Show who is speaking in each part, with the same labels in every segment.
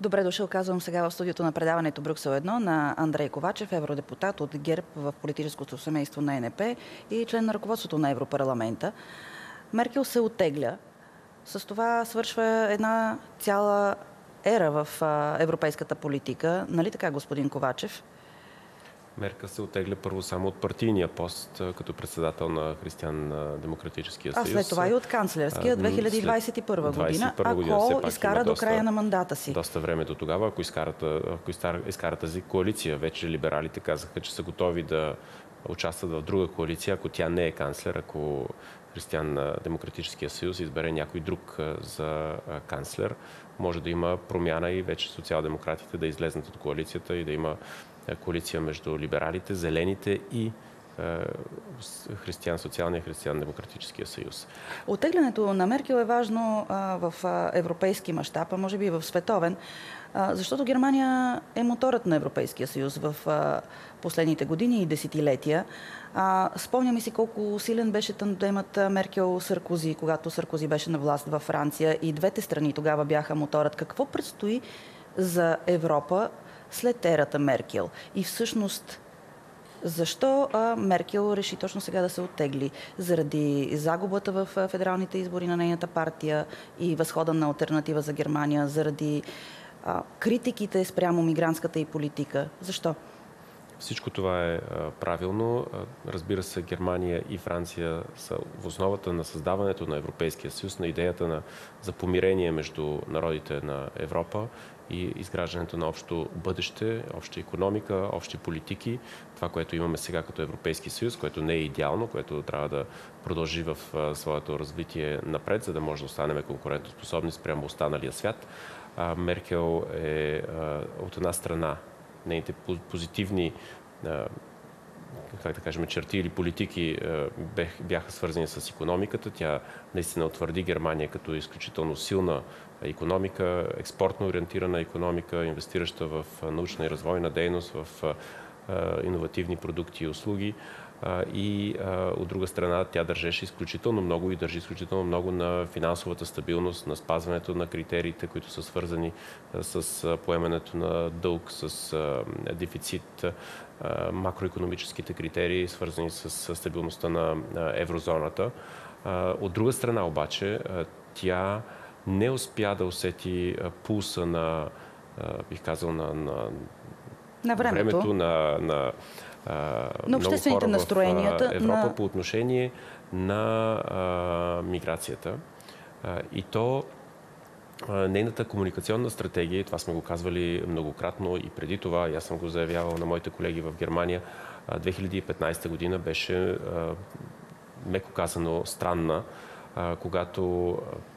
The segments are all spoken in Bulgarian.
Speaker 1: Добре дошъл, казвам сега в студиото на предаването Брюксел 1 на Андрей Ковачев, евродепутат от ГЕРБ в политическото семейство на ЕНП и член на ръководството на Европарламента. Меркел се оттегля. С това свършва една цяла ера в европейската политика. Нали така, господин Ковачев?
Speaker 2: Меркел се оттегля първо само от партийния пост като председател на Християн-демократическия съюз.
Speaker 1: А след това и от канцлерския 2021 година, ако изкара до края на мандата си.
Speaker 2: Доста време до тогава, ако изкара тази коалиция. Вече либералите казаха, че са готови да участват в друга коалиция, ако тя не е канцлер, ако Християн-демократическия съюз избере някой друг за канцлер. Може да има промяна и вече социал-демократите да излезнат от коалицията и да има коалиция между либералите, зелените и социалния християн-демократическия съюз.
Speaker 1: Оттеглянето на Меркел е важно в европейски мащаб, а може би и в световен, защото Германия е моторът на Европейския съюз в последните години и десетилетия. Спомням си колко силен беше тандемът Меркел-Саркози, когато Саркози беше на власт във Франция и двете страни тогава бяха моторът. Какво предстои за Европа след ерата Меркел? И всъщност, защо Меркел реши точно сега да се оттегли? Заради загубата в федералните избори на нейната партия и възхода на алтернатива за Германия, заради критиките спрямо мигрантската и политика. Защо?
Speaker 2: Всичко това е правилно. Разбира се, Германия и Франция са в основата на създаването на Европейския съюз, на идеята за помирение между народите на Европа и изграждането на общо бъдеще, обща икономика, общи политики. Това, което имаме сега като Европейски съюз, което не е идеално, което трябва да продължи в своето развитие напред, за да може да останем конкурентоспособни спрямо останалия свят. Меркел е от една страна, нейните позитивни черти или политики бяха свързани с икономиката. Тя наистина утвърди Германия като изключително силна икономика, експортно ориентирана икономика, инвестираща в научна и развойна дейност, в иновативни продукти и услуги. И от друга страна тя държеше изключително много и държи изключително много на финансовата стабилност, на спазването на критериите, които са свързани с поемането на дълг, с дефицит, макроекономическите критерии, свързани с стабилността на еврозоната. От друга страна обаче тя не успя да усети пулса на, бих казал, на времето, на
Speaker 1: обществените настроения
Speaker 2: в Европа по отношение на миграцията. И то нейната комуникационна стратегия, и това сме го казвали многократно и преди това, и аз съм го заявявал на моите колеги в Германия, 2015 година беше меко казано странна, когато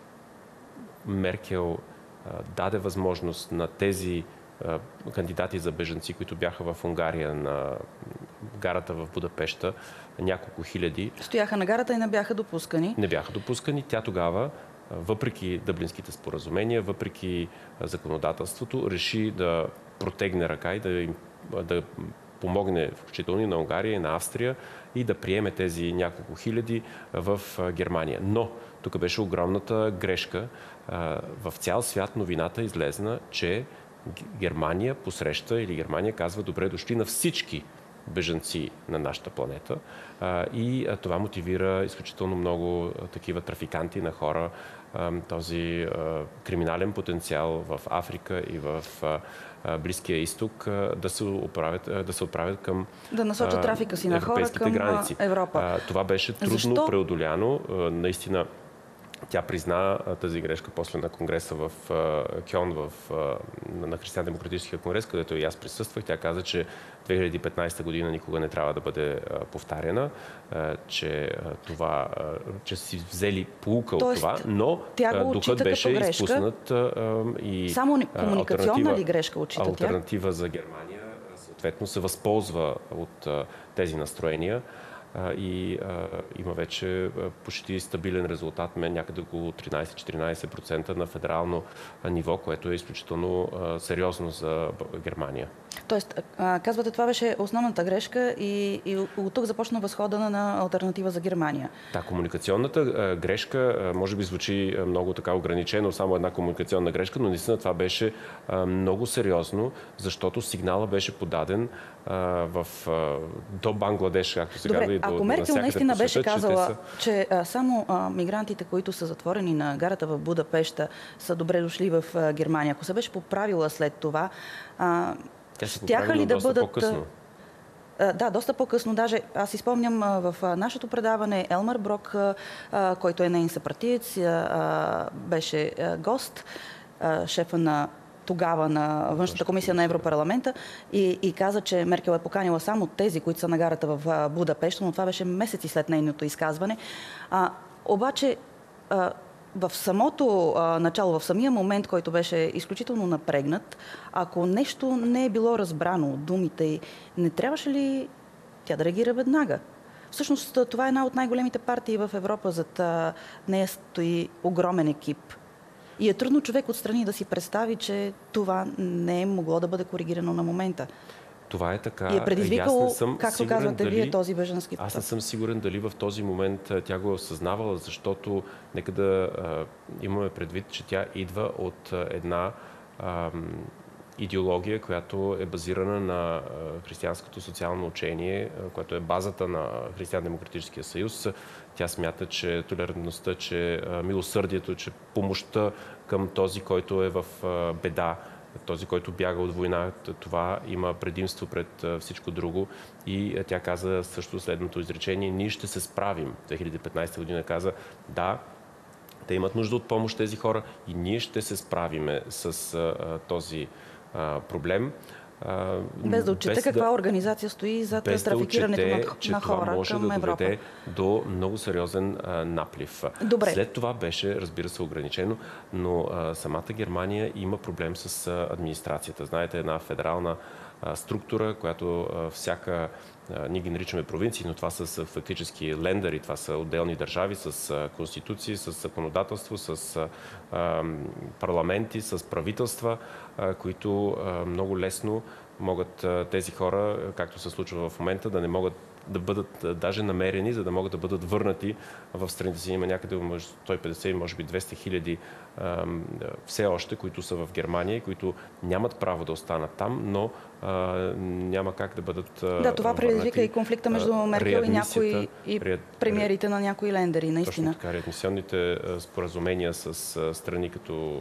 Speaker 2: Меркел даде възможност на тези кандидати за бежанци, които бяха в Унгария на гарата в Будапеща, няколко хиляди.
Speaker 1: Стояха на гарата и не бяха допускани.
Speaker 2: Не бяха допускани. Тя тогава, въпреки дъблинските споразумения, въпреки законодателството, реши да протегне ръка и да помогне включително и на Унгария и на Австрия и да приеме тези няколко хиляди в Германия. Но тук беше огромната грешка. В цял свят новината излезна, че Германия посреща или Германия казва добре дошли на всички бежанци на нашата планета и това мотивира изключително много такива трафиканти на хора, този криминален потенциал в Африка и в Близкия изток да се отправят към
Speaker 1: да насочат трафика си на хора към
Speaker 2: граници.
Speaker 1: Европа.
Speaker 2: Това беше трудно преодоляно. Наистина тя призна тази грешка после на конгреса в Кьон, на Християн-демократическия конгрес, където и аз присъствах. Тя каза, че 2015 година никога не трябва да бъде повтаряна, че си взели поука от това, но духът беше изпуснат и
Speaker 1: само комуникационна ли грешка отчита тя?
Speaker 2: Алтернатива за Германия съответно се възползва от тези настроения и има вече почти стабилен резултат, някъде около 13-14% на федерално ниво, което е изключително сериозно за Германия.
Speaker 1: Тоест, казвате, това беше основната грешка и от тук започна възхода на алтернатива за Германия.
Speaker 2: Да, комуникационната грешка може би звучи много така ограничено, само една комуникационна грешка, но наистина това беше много сериозно, защото сигнала беше подаден до Бангладеш, както се казва, и до
Speaker 1: ако Меркел наистина беше казала, че само мигрантите, които са затворени на гарата в Будапеща, са добре дошли в Германия, ако се беше поправила след това, щяха ли да бъдат...
Speaker 2: по-късно.
Speaker 1: Да, доста по-късно. Даже аз изпомням в нашето предаване Елмар Брок, който е нейн съпартиец, беше гост, шефа тогава на външната комисия на Европарламента и каза, че Меркел е поканила само тези, които са на гарата в Будапеща, но това беше месеци след нейното изказване. Обаче в самото начало, в самия момент, който беше изключително напрегнат, ако нещо не е било разбрано от думите й, не трябваше ли тя да реагира веднага? Всъщност това е една от най-големите партии в Европа, зад нея стои огромен екип. И е трудно човек отстрани да си представи, че това не е могло да бъде коригирано на момента.
Speaker 2: Това е така.
Speaker 1: И е предизвикало, както казвате вие, този бежански поток.
Speaker 2: Аз не съм сигурен дали в този момент тя го е осъзнавала, защото нека да имаме предвид, че тя идва от една идеология, която е базирана на християнското социално учение, което е базата на Християн-демократическия съюз. Тя смята, че толерантността, че милосърдието, че помощта към този, който е в беда, този, който бяга от война, това има предимство пред всичко друго. И тя каза също следното изречение: ние ще се справим. 2015 година каза: да, те имат нужда от помощ тези хора и ние ще се справиме с този проблем.
Speaker 1: Без да отчете каква организация стои зад трафикирането на хора
Speaker 2: може
Speaker 1: към
Speaker 2: да
Speaker 1: Европа.
Speaker 2: доведе до много сериозен наплив.
Speaker 1: Добре.
Speaker 2: След това беше, разбира се, ограничено, но самата Германия има проблем с администрацията. Знаете, една федерална структура, която ние ги наричаме провинции, но това са фактически лендъри, това са отделни държави с конституции, с законодателство, с парламенти, с правителства, които много лесно могат тези хора, както се случва в момента, да не могат да бъдат даже намерени, за да могат да бъдат върнати в страните си. Има някъде 150 и може би 200 хиляди все още, които са в Германия, които нямат право да останат там, но няма как да бъдат
Speaker 1: това предизвика и конфликта между Меркел и някои премиерите на някои лендери, наистина.
Speaker 2: Точно така, реадмисионните споразумения с страни като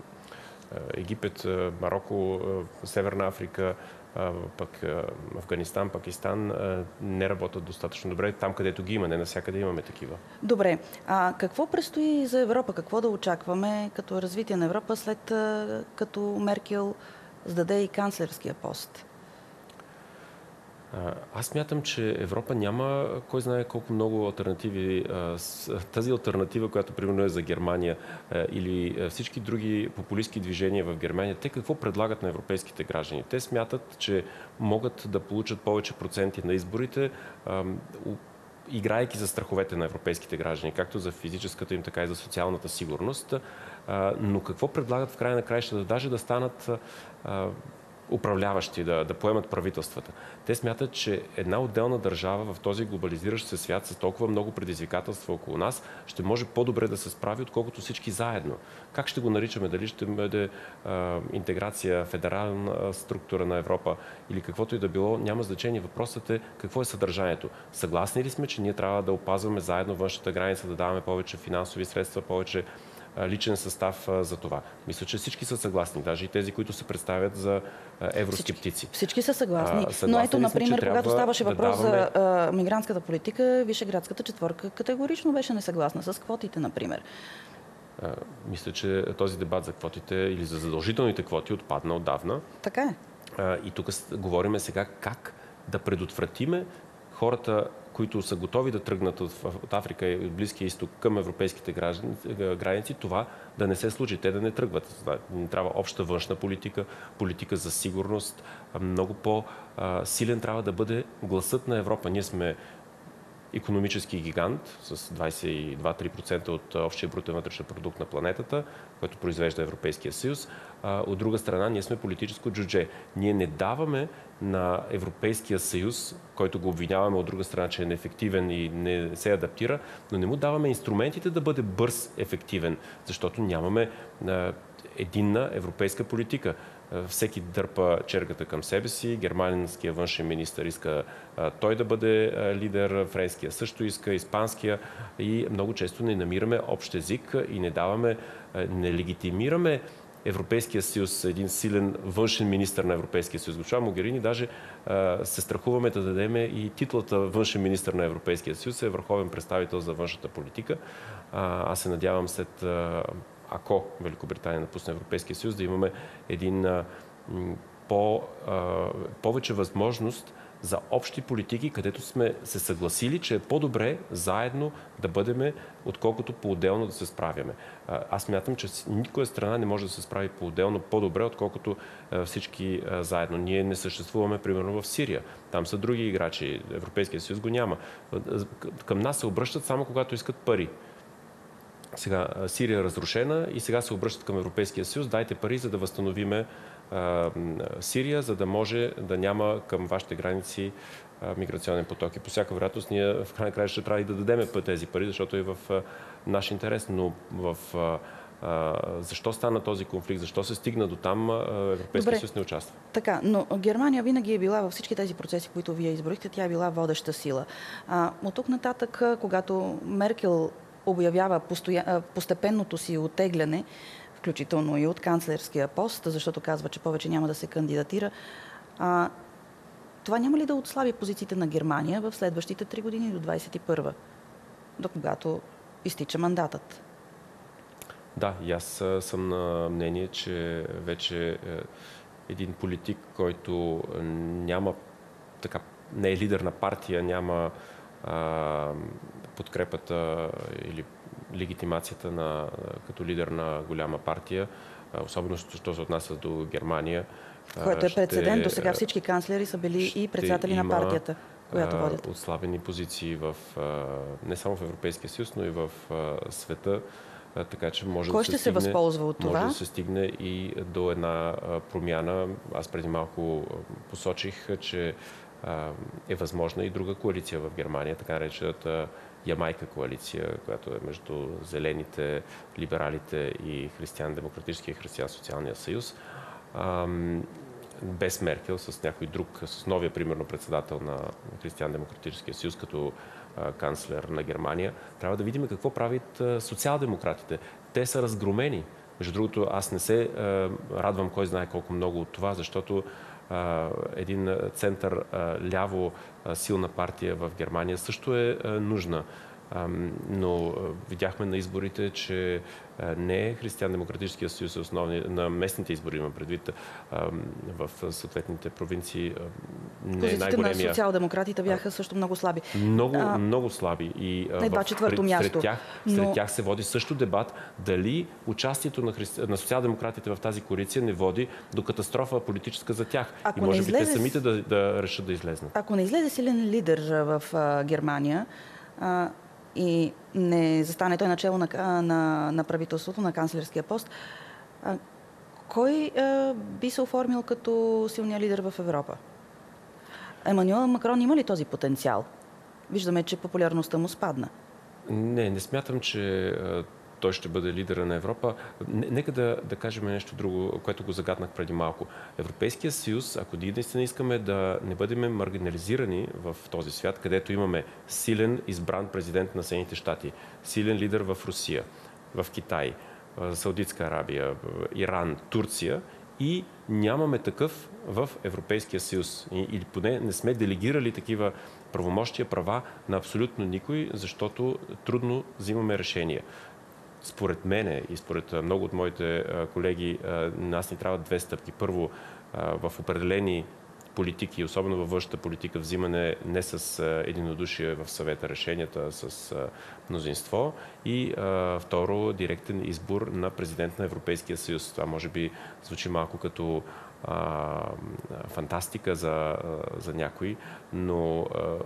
Speaker 2: Египет, Мароко, Северна Африка, пък Афганистан, Пакистан не работят достатъчно добре там, където ги има. Не навсякъде имаме такива.
Speaker 1: Добре. Какво предстои за Европа? Какво да очакваме като развитие на Европа, след като Меркел сдаде и канцлерския пост?
Speaker 2: Аз смятам, че Европа няма кой знае колко много алтернативи. Тази алтернатива, която примерно е за Германия или всички други популистски движения в Германия, те какво предлагат на европейските граждани? Те смятат, че могат да получат повече проценти на изборите, играйки за страховете на европейските граждани, както за физическата им, така и за социалната сигурност. Но какво предлагат в края на краищата? Даже да станат управляващи, да поемат правителствата. Те смятат, че една отделна държава в този глобализиращ се свят с толкова много предизвикателства около нас ще може по-добре да се справи, отколкото всички заедно. Как ще го наричаме? Дали ще бъде интеграция, федерална структура на Европа или каквото и да било, няма значение. Въпросът е какво е съдържанието. Съгласни ли сме, че ние трябва да опазваме заедно външната граница, да даваме повече финансови средства, повече личен състав за това? Мисля, че всички са съгласни, даже и тези, които се представят за евроскептици.
Speaker 1: Всички са съгласни. Но ето, например, когато ставаше въпрос за мигрантската политика, Вишеградската четворка категорично беше несъгласна с квотите, например.
Speaker 2: Мисля, че този дебат за квотите или за задължителните квоти отпадна отдавна.
Speaker 1: Така е.
Speaker 2: И тук говорим сега как да предотвратиме хората, които са готови да тръгнат от Африка и от Близкия изток към европейските граници, това да не се случи, те да не тръгват. Трябва обща външна политика, политика за сигурност. Много по-силен трябва да бъде гласът на Европа. Ние сме икономически гигант с 22-3% от общия брутен вътрешен продукт на планетата, който произвежда Европейския съюз. От друга страна, ние сме политическо джудже. Ние не даваме на Европейския съюз, който го обвиняваме от друга страна, че е неефективен и не се адаптира, но не му даваме инструментите да бъде бърз, ефективен, защото нямаме единна европейска политика. Всеки дърпа чергата към себе си. Германския външен министър иска той да бъде лидер, френския също иска, испанския, и много често не намираме общ език и не легитимираме Европейския съюз, един силен външен министър на Европейския съюз. Госпожа Могерини, даже се страхуваме да дадем и титлата външен министър на Европейския съюз, е върховен представител за външната политика. Аз се надявам след ако Великобритания напусне Европейския съюз, да имаме един повече възможност за общи политики, където сме се съгласили, че е по-добре заедно да бъдем, отколкото по-отделно да се справяме. Аз мятам, че никоя страна не може да се справи по-отделно по-добре, отколкото всички заедно. Ние не съществуваме, примерно, в Сирия. Там са други играчи. Европейския съюз го няма. Към нас се обръщат само когато искат пари. Сега Сирия е разрушена и сега се обръщат към Европейския съюз. Дайте пари, за да възстановиме Сирия, за да може да няма към вашите граници миграционен поток. И по всяка вероятност ние в крайна края ще трябва и да дадем тези пари, защото е в наш интерес. Но защо стана този конфликт? Защо се стигна до там? Европейския съюз не участва.
Speaker 1: Така, но Германия винаги е била във всички тези процеси, които вие изброихте, тя е била водеща сила. От тук нататък, когато Меркел обявява постепенното си оттегляне, включително и от канцлерския пост, защото казва, че повече няма да се кандидатира, това няма ли да отслаби позициите на Германия в следващите 3 години до 21-а, до когато изтича мандатът?
Speaker 2: Да, и аз съм на мнение, че вече един политик, който не е лидер на партия, няма подкрепата или легитимацията като лидер на голяма партия, особено що се отнася до Германия.
Speaker 1: Което е прецедент. До сега всички канцлери са били и председатели на партията, която водят.
Speaker 2: Отслабени позиции не само в Европейския съюз, но и в света. Така че
Speaker 1: Кой ще се възползва от това?
Speaker 2: Може да се стигне и до една промяна. Аз преди малко посочих, че е възможна и друга коалиция в Германия, така наречената Ямайка коалиция, която е между зелените, либералите и Демократическия и Християн-социалния съюз. Без Меркел, с някой друг, с новия, примерно, председател на Християн-демократическия съюз, като канцлер на Германия. Трябва да видим какво правят социал-демократите. Те са разгромени. Между другото, аз не се радвам кой знае колко много от това, защото един център ляво силна партия в Германия също е нужна. Но видяхме на изборите, че не Християн-демократическия съюз е основни, на местните избори има предвид в съответните провинции, не е най-големия.
Speaker 1: Позициите на социал-демократите бяха също много слаби.
Speaker 2: Много слаби. И
Speaker 1: едва четвърто място.
Speaker 2: Сред тях се води също дебат дали участието на социал-демократите в тази коалиция не води до катастрофа политическа за тях. И може би те самите да решат да излезнат.
Speaker 1: Ако не излезе силен лидер в Германия, и не застане той начело на правителството, на канцлерския пост, кой би се оформил като силния лидер в Европа? Емануел Макрон има ли този потенциал? Виждаме, че популярността му спадна.
Speaker 2: Не смятам, че той ще бъде лидера на Европа. Нека да кажем нещо друго, което го загаднах преди малко. Европейския съюз, ако наистина искаме да не бъдем маргинализирани в този свят, където имаме силен избран президент на Съединените щати, силен лидер в Русия, в Китай, Саудитска Арабия, Иран, Турция, и нямаме такъв в Европейския съюз. Или поне не сме делегирали такива правомощия, права на абсолютно никой, защото трудно взимаме решения. Според мене и според много от моите колеги, нас ни трябват 2 стъпки. Първо, в определени политики, особено във външната политика, взимане не с единодушие в съвета решенията, с мнозинство. И второ, директен избор на президент на Европейския съюз. Това може би звучи малко като фантастика за някои, но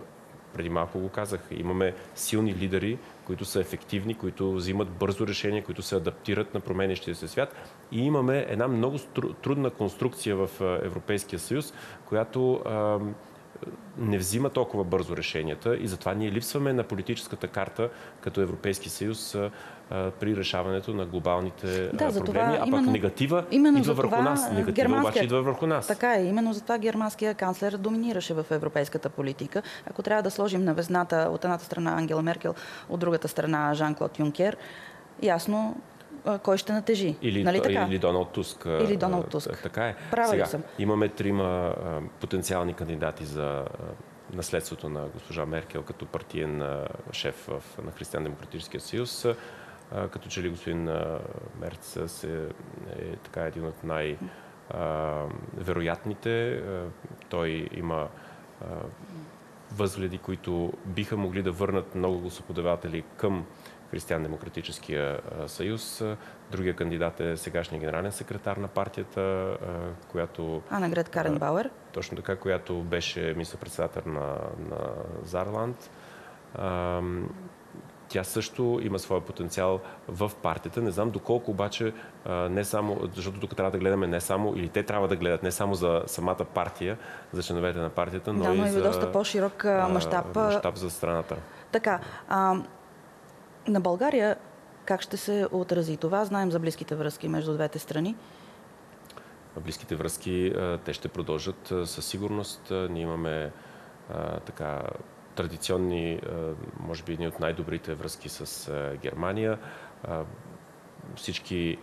Speaker 2: преди малко го казах. Имаме силни лидери, които са ефективни, които взимат бързо решение, които се адаптират на променящия се свят. И имаме една много трудна конструкция в Европейския съюз, която не взима толкова бързо решенията и затова ние липсваме на политическата карта като Европейски съюз при решаването на глобалните проблеми, а пък негатива идва върху нас. Негатива обаче идва върху нас.
Speaker 1: Така е. Именно затова германския канцлер доминираше в европейската политика. Ако трябва да сложим на везната от едната страна Ангела Меркел, от другата страна Жан-Клод Юнкер, ясно кой ще натежи. Нали така?
Speaker 2: Или Доналд Туск.
Speaker 1: Или Доналд Туск.
Speaker 2: Така е.
Speaker 1: Права ли съм?
Speaker 2: Имаме 3 потенциални кандидати за наследството на госпожа Меркел като партиен шеф на Християн-демократическия съюз. Като че ли господин Мерц е така един от най-вероятните. Той има възгледи, които биха могли да върнат много гласоподаватели към Християн-демократическия съюз. Другия кандидат е сегашният генерален секретар на партията, която...
Speaker 1: Анегрет Каренбауер.
Speaker 2: Точно така, която беше министър-председател на Зарланд. Тя също има своя потенциал в партията. Не знам доколко обаче, не само, защото тук трябва да гледаме не само, или те трябва да гледат не само за самата партия, за членовете на партията, но и за
Speaker 1: доста по-широк мащаб
Speaker 2: за страната.
Speaker 1: Така, на България как ще се отрази това? Знаем за близките връзки между двете страни.
Speaker 2: Близките връзки, те ще продължат със сигурност. Ние имаме така традиционни, може би едни от най-добрите връзки с Германия. Всички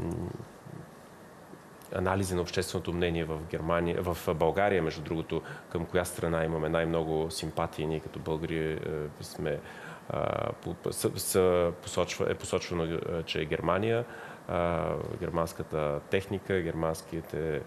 Speaker 2: анализи на общественото мнение в България, между другото, към коя страна имаме най-много симпатии. Ние като българи сме е посочвано, че е Германия, германската техника, германските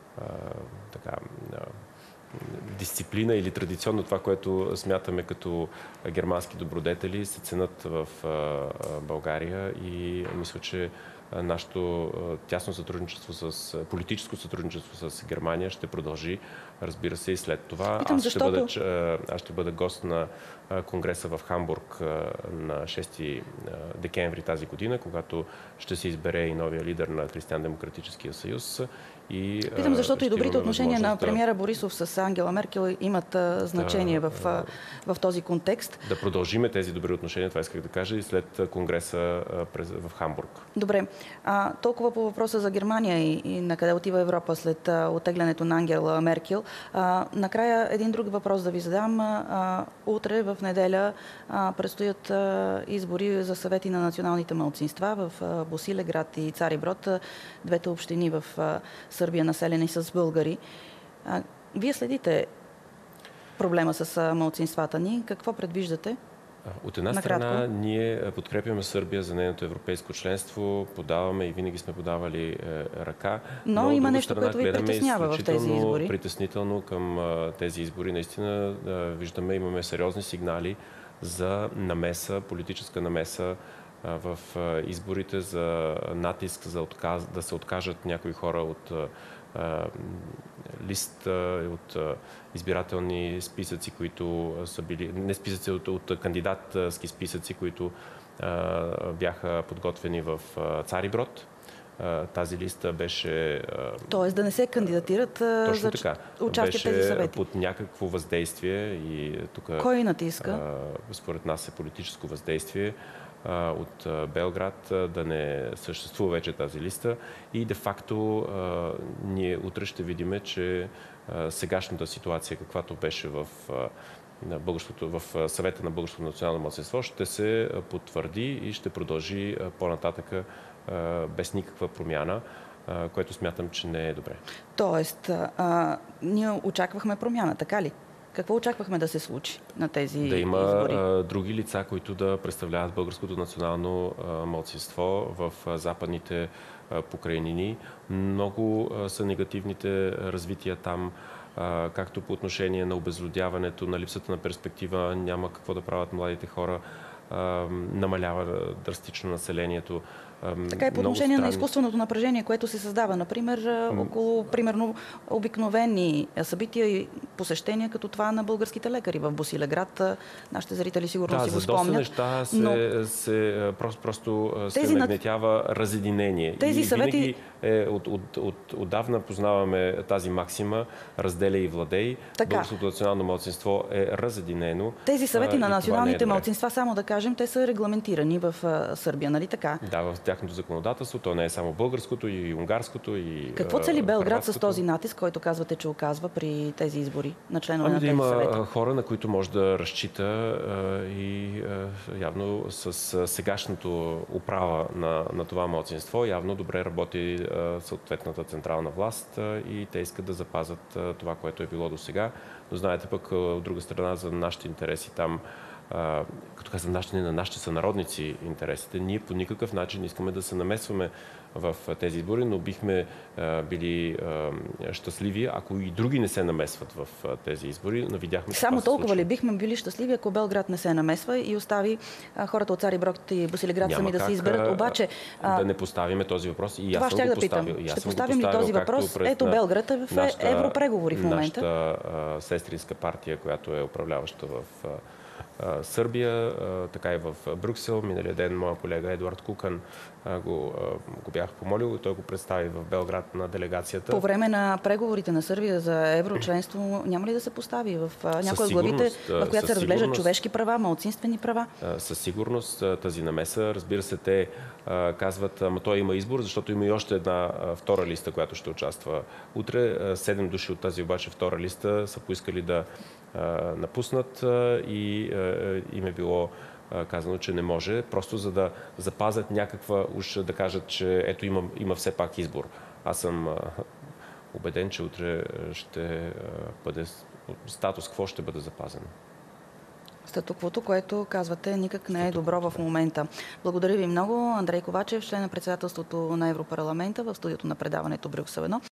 Speaker 2: дисциплина или традиционно това, което смятаме като германски добродетели, се ценят в България и мисля, че нашето тясно сътрудничество политическо сътрудничество с Германия ще продължи, разбира се, и след това. Аз ще бъда гост на конгреса в Хамбург на 6 декември тази година, когато ще се избере и новия лидер на Християн-демократическия съюз.
Speaker 1: Питам, защото и добрите отношения на премиера Борисов с Ангела Меркел имат значение в този контекст.
Speaker 2: Да продължиме тези добри отношения, това исках да кажа, и след конгреса в Хамбург.
Speaker 1: Добре. Толкова по въпроса за Германия и на къде отива Европа след оттеглянето на Ангела Меркел. Накрая един друг въпрос да ви задам. Утре в неделя предстоят избори за съвети на националните малцинства в Босилеград и Цариброд, двете общини в Сърбия, населени с българи. Вие следите проблема с малцинствата ни. Какво предвиждате?
Speaker 2: От една страна, ние подкрепяме Сърбия за нейното европейско членство, подаваме и винаги сме подавали ръка.
Speaker 1: Но има нещо, което ви притеснява в тези избори.
Speaker 2: Притеснително към тези избори. Наистина виждаме, имаме сериозни сигнали за намеса, политическа намеса в изборите, за натиск, да се откажат някои хора от лист, от избирателни списъци, които са били, не списъци, от кандидатски списъци, които бяха подготвени в Цариброд. Тази листа беше...
Speaker 1: Тоест да не се кандидатират за участие в тези съвети.
Speaker 2: Под някакво въздействие и тук...
Speaker 1: Кой натиска?
Speaker 2: Според нас е политическо въздействие от Белград да не съществува вече тази листа и де-факто ние утре ще видим, че сегашната ситуация, каквато беше в съвета на Българското национално малцинство, ще се потвърди и ще продължи по-нататък без никаква промяна, което смятам, че не е добре.
Speaker 1: Тоест, ние очаквахме промяна, така ли? Какво очаквахме да се случи на тези избори?
Speaker 2: Да има други лица, които да представляват българското национално малцинство в западните покрайнини. Много са негативните развития там, както по отношение на обезлюдяването, на липсата на перспектива, няма какво да правят младите хора, намалява драстично населението.
Speaker 1: Така и по отношение на изкуственото напрежение, което се създава, например, около, примерно, обикновени събития и посещения, като това на българските лекари в Босилеград. Нашите зрители сигурно си го спомнят.
Speaker 2: Да, за доста неща просто се нагнетява разединение.
Speaker 1: Тези съвети...
Speaker 2: Отдавна познаваме тази максима разделя и владей. Българското национално малцинство е разединено.
Speaker 1: Тези съвети на националните малцинства, само да кажем, те са регламентирани в Сърбия, нали така?
Speaker 2: Да, в тяхното законодателство. То не е само българското, и унгарското, и
Speaker 1: какво цели Белград с този натиск, който казвате, че оказва при тези избори на членове на тези съвети?
Speaker 2: Има хора, на които може да разчита и явно с сегашното управа на това малцинство, явно добре работи съответната централна власт и те искат да запазят това, което е било до сега. Но знаете пък, от друга страна, за нашите интереси там, като казвам на нашите сънародници интересите, ние по никакъв начин искаме да се намесваме в тези избори, но бихме били щастливи, ако и други не се намесват в тези избори. Но видяхме,
Speaker 1: само толкова ли бихме били щастливи, ако Белград не се намесва и остави хората от Цариброд и Босилеград сами да се изберат? Обаче
Speaker 2: да не поставиме този въпрос. И
Speaker 1: това ще да питам. Ще поставим ли този въпрос? Ето, Белград е в европреговори в момента.
Speaker 2: Нашата сестринска партия, която е управляваща в Сърбия, така и в Брюксел. Миналия ден моя колега Едуард Кукан го бях помолил и той го представи в Белград на делегацията.
Speaker 1: По време на преговорите на Сърбия за еврочленство няма ли да се постави в някои от главите, в която се разглеждат човешки права, малцинствени права?
Speaker 2: Със сигурност тази намеса. Разбира се, те казват, ама той има избор, защото има и още една втора листа, която ще участва утре. 7 души от тази обаче втора листа са поискали да напуснат и им е било казано, че не може, просто за да запазят някаква, уж да кажат, че ето има все пак избор. Аз съм убеден, че утре ще бъде статус-кво ще бъде запазено.
Speaker 1: Статуквото, което казвате, никак не е добро в момента. Благодаря ви много. Андрей Ковачев, член на председателството на Европарламента в студиото на предаването Брюксел 1.